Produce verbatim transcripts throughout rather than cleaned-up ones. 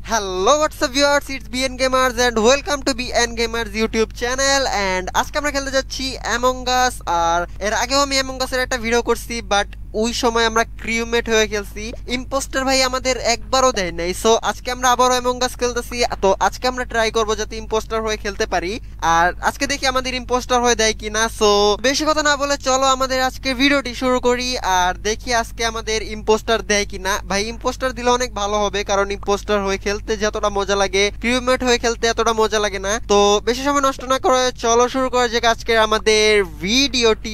Hello WhatsApp viewers, it's BN gamers and welcome to BN gamers YouTube channel. And আজকে আমরা খেলতে যাচ্ছি among আস। আর এর আগেও আমি অ্যামং আসের একটা ভিডিও করছি, বাট ওই সময় আমরা ক্রিউমেট হয়ে খেলছি। ইম্পোস্টার ভাই আমাদের একবারও দেয় নাই। সো আজকে আমরা আবারও অ্যামং আস খেলতেছি। তো আজকে আমরা ট্রাই করবো যাতে ইম্পোস্টার হয়ে খেলতে পারি। আর আজকে দেখি আমাদের ইম্পোস্টার হয়ে দেয় কিনা। সো বেশি কথা না বলে চলো আমাদের আজকে ভিডিওটি শুরু করি আর দেখি আজকে আমাদের ইম্পোস্টার দেয় কিনা। ভাই ইম্পোস্টার দিলে অনেক ভালো হবে, কারণ ইম্পোস্টার হয়ে খেলতে যতটা মজা লাগে ক্রিউমেট হয়ে খেলতে এতটা মজা লাগে না। তো বেশি সময় নষ্ট না করে চলো শুরু করা যাক আজকে আমাদের ভিডিওটি।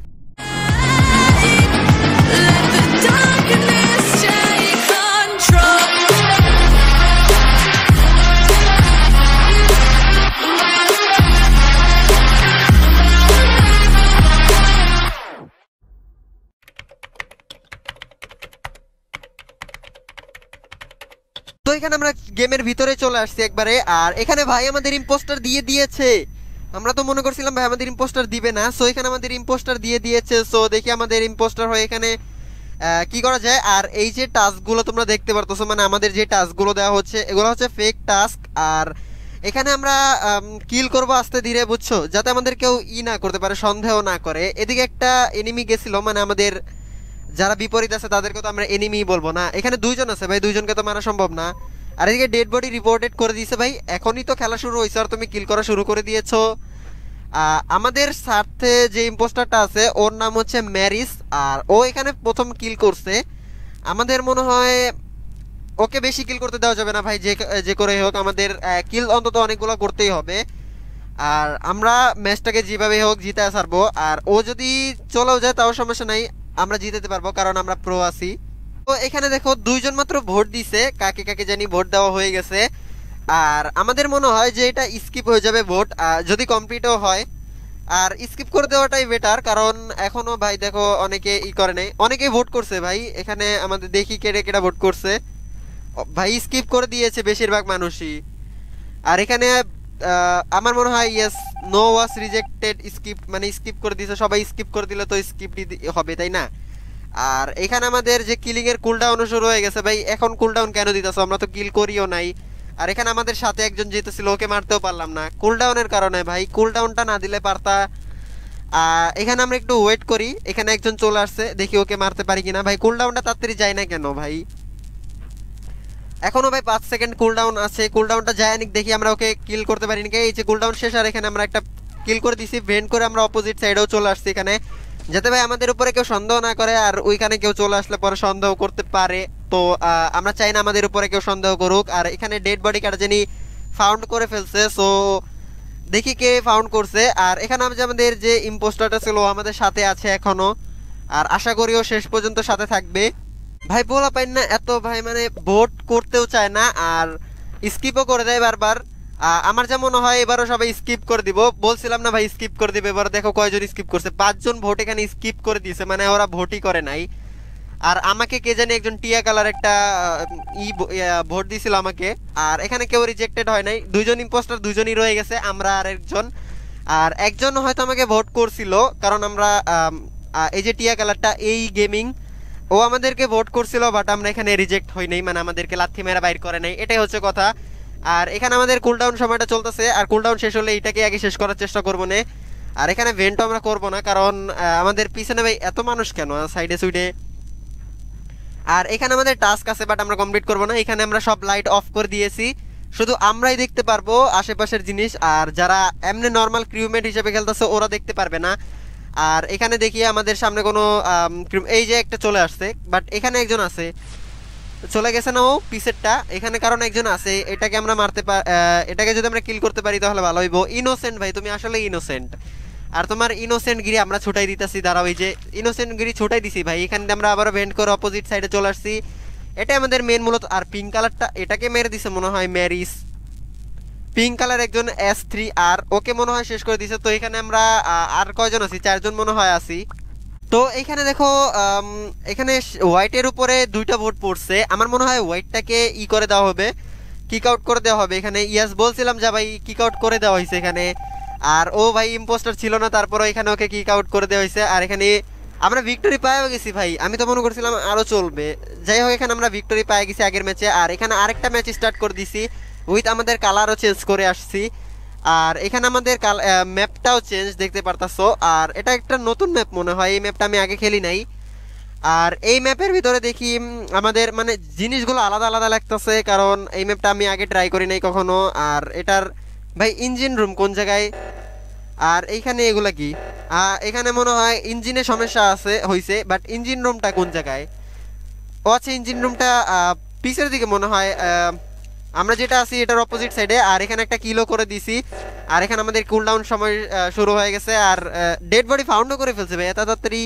তো এখানে আমরা গেমের ভিতরে চলে আসছি একবারে। আর এখানে ভাই আমাদের ইম্পোস্টার দিয়ে দিয়েছে। আমরা তো মনে করছিলাম ভাই আমাদের ইম্পোস্টার দিবে না। সো এখানে আমাদের ইম্পোস্টার দিয়ে দিয়েছে। সো দেখি আমাদের ইম্পোস্টার হয়ে এখানে কি করা যায়। আর এই যে টাস্কগুলো তোমরা দেখতে পারতেছো, মানে আমাদের যে টাস্কগুলো দেওয়া হচ্ছে এগুলো হচ্ছে ফেক টাস্ক। আর এখানে আমরা কিল করবো আস্তে ধীরে, বুঝছো, যাতে আমাদের কেউ ই না করতে পারে, সন্দেহ না করে। এদিকে একটা এনিমি গেছিল, মানে আমাদের যারা বিপরীত আছে তাদেরকে তো আমরা এনিমি বলবো না। এখানে দুইজন আছে ভাই, দুইজনকে তো মারা সম্ভব না। আর এদিকে ডেড বডি রিপোর্টেড করে দিয়েছে ভাই। এখনই তো খেলা শুরু হয়েছে আর তুমি কিল করা শুরু করে দিয়েছো। আমাদের সাথে যে ইম্পোস্টারটা আছে ওর নাম হচ্ছে ম্যারিস, আর ও এখানে প্রথম কিল করছে। আমাদের মনে হয় ওকে বেশি কিল করতে দেওয়া যাবে না ভাই, যে যে করে হোক আমাদের কিল অন্তত অনেকগুলো করতেই হবে। আর আমরা ম্যাচটাকে যেভাবে হোক জিতে ছাড়বো। আর ও যদি চলেও যায় তাও সমস্যা নাই, আমরা জিতেতে পারবো কারণ আমরা প্রো আছি। তো এখানে দেখো দুইজন মাত্র ভোট দিছে, কাকে কাকে জানি ভোট দেওয়া হয়ে গেছে। আর আমাদের মনে হয় যে এটা স্কিপ হয়ে যাবে ভোট, যদি কমপ্লিটও হয়। আর স্কিপ করে দেওয়াটাই বেটার, কারণ এখনো ভাই দেখো অনেকে ই করে নাই, অনেকেই ভোট করছে ভাই। এখানে আমাদের দেখি কেটে কেটে ভোট করছে ভাই, স্কিপ করে দিয়েছে বেশিরভাগ মানুষই। আর এখানে আমার মনে হয় yes no was rejected skip, মানে স্কিপ করে দিয়েছে সবাই। স্কিপ করে দিলে তো স্কিপ হবে, তাই না? আর এখানে আমাদের যে কিলিং এর কুলডাউন শুরু হয়ে গেছে ভাই। এখন কুলডাউন কেন দিতেছো? আমরা তো কিল করিও নাই। আর এখানে আমাদের সাথে একজন যেতেছিল, ওকে মারতেও পারলাম না কুলডাউনের কারণে ভাই। কুলডাউনটা না দিলে পারতা। এখানে আমরা একটু ওয়েট করি, এখানে একজন চলে আসছে, দেখি ওকে মারতে পারি কিনা। ভাই কুলডাউনটা তাড়াতাড়ি যায় না কেন ভাই? এখনো ভাই পাঁচ সেকেন্ড কুলডাউন আছে, কুলডাউনটা যায় নিক, দেখি আমরা ওকে কিল করতে পারি নাকি। এই যে কুলডাউন শেষ, আর এখানে আমরা একটা কিল করে দিছি। ভেন্ট করে আমরা অপোজিট সাইডেও চলে আসছি এখানে, যাতে ভাই আমাদের উপরে কেউ সন্দেহ না করে। আর ওইখানে কেউ চলে আসলে পরে সন্দেহ করতে পারে, তো আমরা চাই না আমাদের উপরে কেউ সন্দেহ করুক। আর এখানে ডেড বডি কাটা যিনি ফাউন্ড করে ফেলছে, সো দেখি কে ফাউন্ড করছে। আর এখানে আমাদের যে ইম্পোস্টারটা ছিল আমাদের সাথে আছে এখনো, আর আশা করিও শেষ পর্যন্ত সাথে থাকবে। ভাই বলা পাই না এত ভাই, মানে ভোট করতেও চায় না আর স্কিপও করে দেয় বারবার। আমার যা মনে হয় এবারও সবাই স্কিপ করে দিব। বলছিলাম না ভাই স্কিপ করে দিবে, এবার দেখো কয়জন স্কিপ করছে। পাঁচজন ভোট এখানে স্কিপ করে দিয়েছে, মানে ওরা ভোটই করে নাই। আর আমাকে কে জানি একজন টিয়া কালার একটা ই ভোট দিয়েছিল আমাকে। আর এখানে কেউ রিজেক্টেড হয় নাই, দুইজন ইম্পোস্টার দুইজনই রয়ে গেছে, আমরা আর একজন। আর একজন হয়তো আমাকে ভোট করছিল, কারণ আমরা এই যে টিয়া কালারটা এই গেমিং, ও আমাদেরকে ভোট করছিল, বাট আমরা এখানে রিজেক্ট হই নাই, মানে আমাদেরকে লাথি মেরা বাইর করে নাই, এটাই হচ্ছে কথা। আর এখানে আমাদের কুলডাউন সময়টা চলতেছে, আর কুলডাউন শেষ হলে এইটাকে আগে শেষ করার চেষ্টা করবো না। আর এখানে ভেন্টও আমরা করবো না, কারণ আমাদের পিছনে ভাই এত মানুষ কেন সাইডে সুইডে। আর এখানে আমাদের টাস্ক আছে, বাট আমরা কমপ্লিট করবো না। এখানে আমরা সব লাইট অফ করে দিয়েছি, শুধু আমরাই দেখতে পারবো আশেপাশের জিনিস। আর যারা এমনি নর্মাল ক্রিউমেট হিসেবে খেলতেছে ওরা দেখতে পারবে না। আর এখানে দেখি আমাদের সামনে কোনো এই যে একটা চলে আসছে, বাট এখানে একজন আছে, চলে গেছে না ও পিসেরটা এখানে, কারণ একজন আছে। এটাকে আমরা মারতে পার, এটাকে যদি আমরা কিল করতে পারি তাহলে ভালো হইব। ইনোসেন্ট ভাই, তুমি আসলে ইনোসেন্ট। আর তোমার ইনোসেন্ট গিরি আমরা ছুটাই দিতেছি, দাঁড়াও, এই যে ইনোসেন্ট গিরি ছুটাই দিছি ভাই। এখানে আমরা আবার ভেন্ট করে অপোজিট সাইডে চলে আসছি, এটা আমাদের মেন মূলত। আর পিঙ্ক কালারটা এটাকে মেরে দিছে মনে হয় ম্যারিস, পিঙ্ক কালার একজন এস থ্রি, আর ওকে মনে হয় শেষ করে দিছে। তো এখানে আমরা আর কয়জন আছি? চারজন মনে হয় আছি। তো এখানে দেখো এখানে হোয়াইটের উপরে দুইটা ভোট পড়ছে, আমার মনে হয় হোয়াইটটাকে ই করে দেওয়া হবে, কিক আউট করে দেওয়া হবে। এখানে ইয়াস বলছিলাম যে ভাই কিক আউট করে দেওয়া হয়েছে এখানে। আর ও ভাই ইম্পোস্টার ছিল না, তারপরে এখানে ওকে কিক আউট করে দেওয়া হয়েছে। আর এখানে আমরা ভিক্টোরি পাইও গেছি ভাই, আমি তো মনে করছিলাম আরো চলবে। যাই হোক এখানে আমরা ভিক্টোরি পাই গেছি আগের ম্যাচে, আর এখানে আরেকটা ম্যাচ স্টার্ট করে দিছি উইথ আমাদের কালারও চেঞ্জ করে আসছি। আর এখানে আমাদের ম্যাপটাও চেঞ্জ দেখতে পারতাছো, আর এটা একটা নতুন ম্যাপ মনে হয়, এই ম্যাপটা আমি আগে খেলি নাই। আর এই ম্যাপের ভিতরে দেখি উম, আমাদের মানে জিনিসগুলো আলাদা আলাদা লাগতেছে, কারণ এই ম্যাপটা আমি আগে ট্রাই করি নাই কখনো। আর এটার ভাই ইঞ্জিন রুম কোন জায়গায়, আর এইখানে এগুলা কি, আহ, এখানে মনে হয় ইঞ্জিনে সমস্যা আছে হইছে, বাট ইঞ্জিন রুমটা কোন জায়গায়? ও আচ্ছা, ইঞ্জিন রুমটা পিছের দিকে মনে হয়। আহ, আমরা যেটা আছি এটার অপোজিট সাইডে, আর এখানে একটা কিলো করে দিছি। আর এখানে আমাদের কুলডাউন সময় আহ, শুরু হয়ে গেছে, আর ডেড বডি ফাউন্ডও করে ফেলছে ভাই এত তাড়াতাড়ি।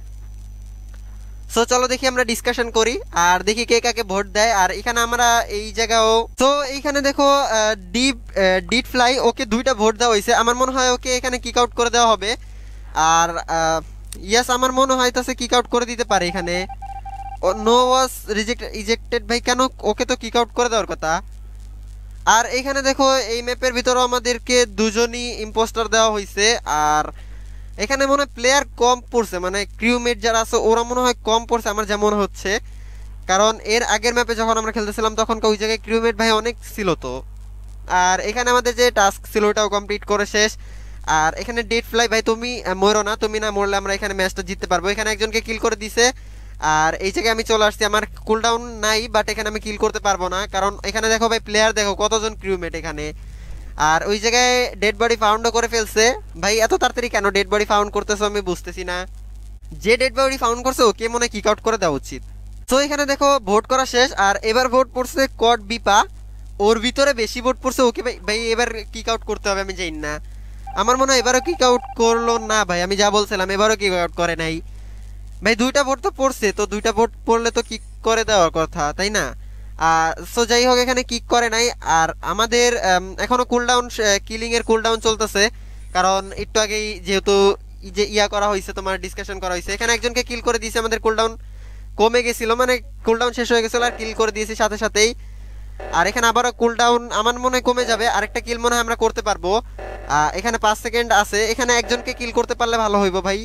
সো চলো দেখি আমরা ডিসকাশন করি আর দেখি কে কাকে ভোট দেয়। আর এখানে আমরা এই জায়গাও তো এইখানে দেখো ডিপ ডিট ফ্লাই ওকে দুইটা ভোট দেওয়া হয়েছে, আমার মনে হয় ওকে এখানে কিক আউট করে দেওয়া হবে। আর ইয়েস আমার মনে হয় তাছে কিক আউট করে দিতে পারে এখানে। নো ওয়াজ রিজেক্ট ইজেক্টেড ভাই, কেন? ওকে তো কিক আউট করে দেওয়ার কথা। আর এইখানে দেখো এই ম্যাপের ভিতরেও আমাদেরকে দুজনই ইম্পোস্টার দেওয়া হয়েছে। আর এখানে মনে হয় প্লেয়ার কম পড়ছে, মানে ক্রিউমেট যারা আছে ওরা মনে হয় কম পড়ছে আমার যেমন হচ্ছে, কারণ এর আগের ম্যাপে যখন আমরা খেলতেছিলাম তখন ওই জায়গায় ক্রিউমেট ভাই অনেক ছিল তো। আর এখানে আমাদের যে টাস্ক ছিল ওটাও কমপ্লিট করে শেষ। আর এখানে ডেড ফ্লাই ভাই তুমি মরো না, তুমি না মরলে আমরা এখানে ম্যাচটা জিততে পারবো। এখানে একজনকে কিল করে দিছে, আর এই জায়গায় আমি চলে আসছি, আমার কুলডাউন নাই বাট এখানে আমি কিল করতে পারবো না, কারণ এখানে দেখো ভাই প্লেয়ার দেখো কতজন ক্রিউমেট এখানে। আর ওই জায়গায় ডেড বডি ফাউন্ডও করে ফেলছে ভাই, এত তাড়াতাড়ি কেন ডেড বডি ফাউন্ড করতেছো আমি বুঝতেছি না। যে ডেড বডি ফাউন্ড করছে ওকে মনে কিক আউট করে দেওয়া উচিত। তো এখানে দেখো ভোট করা শেষ, আর এবার ভোট পড়ছে কট বিপা, ওর ভিতরে বেশি ভোট পড়ছে ওকে ভাই ভাই এবার কিক আউট করতে হবে, আমি জানি না। আমার মনে হয় এবারও কিক আউট করলো না ভাই, আমি যা বলছিলাম এবারও কিক আউট করে নাই ভাই। দুইটা ভোট তো পড়ছে, তো দুইটা ভোট পড়লে তো কিক করে দেওয়ার কথা তাই না? সো যাই হোক এখানে কিক করে নাই। আর আমাদের এখনো কুলডাউন কিলিং এর কুলডাউন চলতেছে, কারণ একটু আগেই যেহেতু যে ইয়া করা হয়েছে তোমার ডিসকাশন করা হয়েছে, এখানে একজনকে কিল করে দিয়েছে, আমাদের কুলডাউন কমে গেছিল, মানে কুলডাউন শেষ হয়ে গেছিল আর কিল করে দিয়েছি সাথে সাথেই। আর এখানে আবারও কুলডাউন আমার মনে হয় কমে যাবে, আরেকটা কিল মনে হয় আমরা করতে পারবো। এখানে পাঁচ সেকেন্ড আছে, এখানে একজনকে কিল করতে পারলে ভালো হইব ভাই।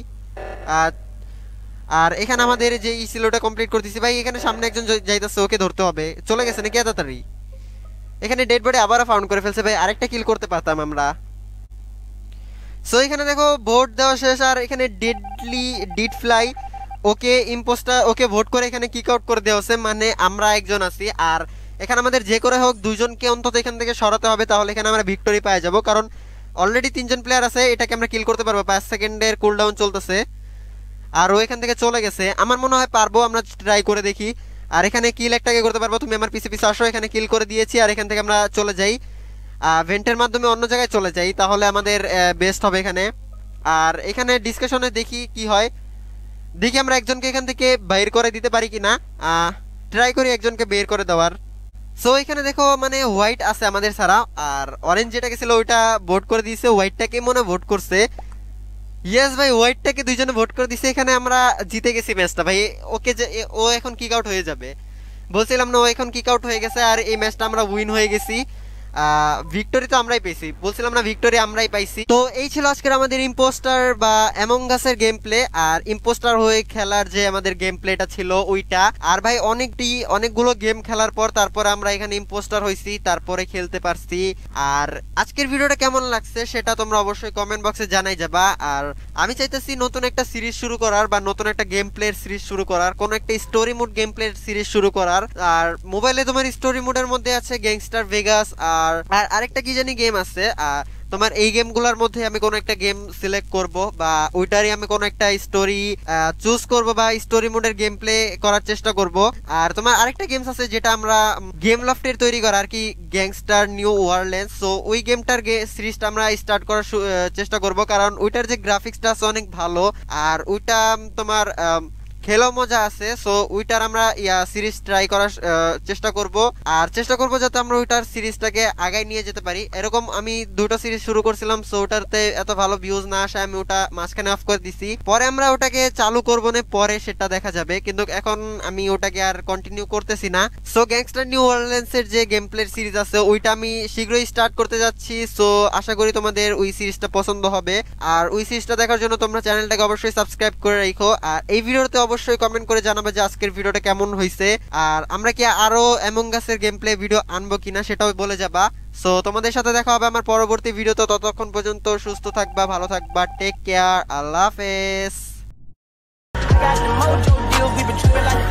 আর এখানে আমাদের যে ই ছিল ওটা কমপ্লিট করে দিছি ভাই। এখানে সামনে একজন যাইতেছে, ওকে ধরতে হবে, চলে গেছে নাকি এত তাড়াতাড়ি? এখানে ডেড বডি আবারও ফাউন্ড করে ফেলছে ভাই, আরেকটা কিল করতে পারতাম আমরা। সো এখানে দেখো ভোট দেওয়া শেষ, আর এখানে deadly did fly okay impostor okay vote করে এখানে কিক আউট করে দেওয়া হচ্ছে, মানে আমরা একজন আছি। আর এখানে আমাদের যে করে হোক দুজনকে অন্তত এখান থেকে সরাতে হবে, তাহলে এখানে আমরা ভিক্টোরি পেয়ে যাব, কারণ অলরেডি তিনজন প্লেয়ার আছে, এটাকে আমরা কিল করতে পারবো। পাঁচ সেকেন্ডের কুলডাউন চলতেছে, আর ও এখান থেকে চলে গেছে, আমার মনে হয় পারবো, আমরা ট্রাই করে দেখি। আর এখানে কিল একটাকে করতে পারবো, তুমি আমার পিছে পিছে আসো, এখানে কিল করে দিয়েছি। আর এখান থেকে আমরা চলে যাই ভেন্টের মাধ্যমে অন্য জায়গায় চলে যাই, তাহলে আমাদের বেস্ট হবে এখানে। আর এখানে ডিসকাশনে দেখি কি হয়, দেখি আমরা একজনকে এখান থেকে বের করে দিতে পারি কি না, ট্রাই করি একজনকে বের করে দেওয়ার। সো এখানে দেখো মানে হোয়াইট আছে আমাদের ছাড়া, আর অরেঞ্জ যেটা গেছিল ওইটা ভোট করে দিয়েছে, হোয়াইটটাকে মনে ভোট করছে। ইয়েস ভাই, হোয়াইটটাকে দুইজনে ভোট করে দিছে, এখানে আমরা জিতে গেছি ম্যাচটা ভাই। ওকে যে ও এখন কিক আউট হয়ে যাবে, বলছিলাম না ও এখন কিক আউট হয়ে গেছে, আর এই ম্যাচটা আমরা উইন হয়ে গেছি। ভিক্টোরি তো আমরাই পেয়েছি, বলছিলাম না ভিক্টোরি আমরাই পাইছি। তো এই ছিল আজকের আমাদের ইম্পোস্টার বা অ্যামং আসের গেম প্লে, আর ইম্পোস্টার হয়ে খেলার যে আমাদের গেম প্লেটা ছিল ওইটা। আর ভাই অনেকটি অনেকগুলো গেম খেলার পর তারপরে আমরা এখানে ইম্পোস্টার হয়েছি, তারপরে খেলতে পারছি। আর আজকের ভিডিওটা কেমন লাগছে সেটা তোমরা অবশ্যই কমেন্ট বক্সে জানাই যাবা। আর আমি চাইতেছি নতুন একটা সিরিজ শুরু করার, বা নতুন একটা গেম প্লের সিরিজ শুরু করার, কোনো একটা স্টোরি মোড গেম প্লের সিরিজ শুরু করার। আর মোবাইলে তোমার স্টোরি মোডের মধ্যে আছে গ্যাংস্টার ভেগাস, আর আর আরেকটা কি জানি গেম আছে, তোমার এই গেমগুলোর মধ্যে আমি কোনো একটা গেম সিলেক্ট করব, বা ওইটারই আমি কোনো একটা স্টোরি চুজ করব, বা স্টোরি মোডের গেম প্লে করার চেষ্টা করব। আর তোমার আরেকটা গেমস আছে যেটা আমরা গেম লফটের তৈরি করা আর কি, গ্যাংস্টার নিউ ওয়ারল্যান্ডস। সো ওই গেমটার সিরিজটা আমরা স্টার্ট করার চেষ্টা করব, কারণ ওইটার যে গ্রাফিক্সটা আছে অনেক ভালো, আর ওইটা তোমার খেলেও মজা আছে। সো ওইটার আমরা ইয়া সিরিজ ট্রাই করার চেষ্টা করব, আর চেষ্টা করব যাতে আমরা ওইটার সিরিজটাকে আগায় নিয়ে যেতে পারি। এরকম আমি দুটো সিরিজ শুরু করছিলাম, সো ওটাতে এত ভালো ভিউজ না আসে আমি ওটা মাঝখানে অফ করে দিছি। পরে আমরা ওটাকে চালু করবো না, পরে সেটা দেখা যাবে, কিন্তু এখন আমি ওটাকে আর কন্টিনিউ করতেছি না। সো গ্যাংস্টার নিউ অরলিয়েন্স এর যে গেম প্লে সিরিজ আছে ওইটা আমি শীঘ্রই স্টার্ট করতে যাচ্ছি। সো আশা করি তোমাদের ওই সিরিজটা পছন্দ হবে, আর ওই সিরিজটা দেখার জন্য তোমরা চ্যানেলটাকে অবশ্যই সাবস্ক্রাইব করে রাখো। আর এই ভিডিওতে অবশ্যই কমেন্ট করে জানাবে যে আজকের ভিডিওটা কেমন হয়েছে, আর আমরা কি আরো অ্যামং আসের গেম প্লে ভিডিও আনবো কিনা সেটাও বলে যাবা। সো তোমাদের সাথে দেখা হবে আমার পরবর্তী ভিডিওতে, ততক্ষণ পর্যন্ত সুস্থ থাকবা, ভালো থাকবা, টেক কেয়ার, আল্লাহ হাফেজ।